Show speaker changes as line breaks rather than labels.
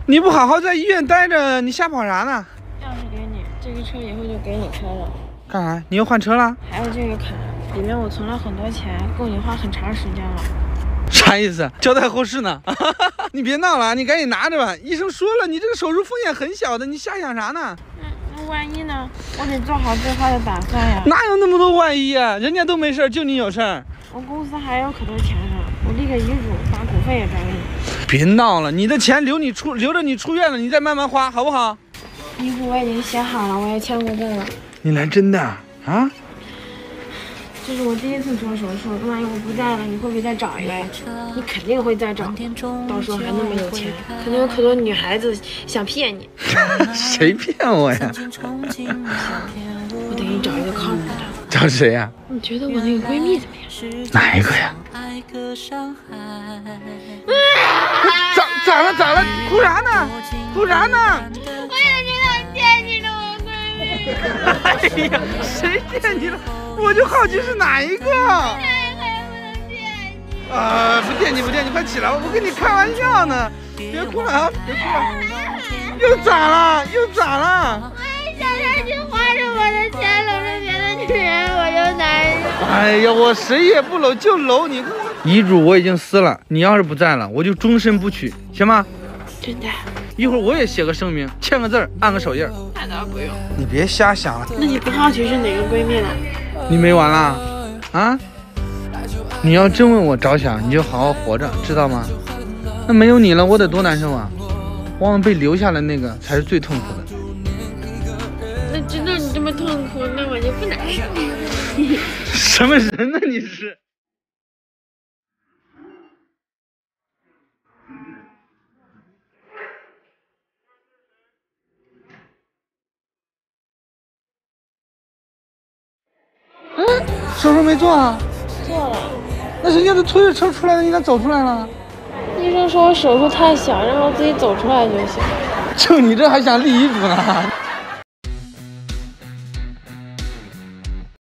你不好好在医院待着，你瞎跑啥呢？
钥匙给你，这个车以后就给你开了。
干啥？你又换车了？
还有这个卡，里面我存了很多钱，够你花很长时间了。
啥意思？交代后事呢？你别闹了，你赶紧拿着吧。医生说了，你这个手术风险很小的，你瞎想啥呢？
那万一呢？我得做好最坏的打算呀。
哪有那么多万一啊？人家都没事，就你有事儿。
我公司还有可多钱呢，我立个遗嘱，把股份也转给你。
别闹了，你的钱留着你出院了，你再慢慢花，好不好？
遗嘱我已经写好了，我也签过证了。
你来真的啊？
这是我第一次做手术，万一我不在了，你会不会再找一个？你肯定会再找，到时候还那么有钱，肯定有可多女孩子想骗你。
谁骗我呀？
我得给你找一个靠谱的。
找谁呀？
你觉得我那个闺蜜怎么样？
哪一个呀？咋了？哭啥呢？哭啥呢？
我也知道骗你了，我闺蜜。
哎呀，谁骗你了？我就好奇是哪一个。
还不能骗你。
不骗你，快起来！我跟你开玩笑呢，别哭了啊，别哭了。又咋了？
我一想下去花着我的钱搂着别的女人，我就难受。
哎呀，我谁也不搂，就搂你。遗嘱我已经撕了，你要是不在了，我就终身不娶，行吗？
真的？
一会儿我也写个声明，签个字儿，按个手印。
那倒不用。
你别瞎想了。
那你不好奇是哪个闺蜜了？
你没完啦？啊？你要真为我着想，你就好好活着，知道吗？那没有你了，我得多难受啊！往往被留下的那个才是最痛苦的。
那知道你这么痛苦，那我就不难受。
什么人呢你是？手术没做啊？
做了。
那人家都推着车出来的，你咋走出来了？
医生说我手术太小，让我自己走出来就行。
就你这还想立遗嘱呢？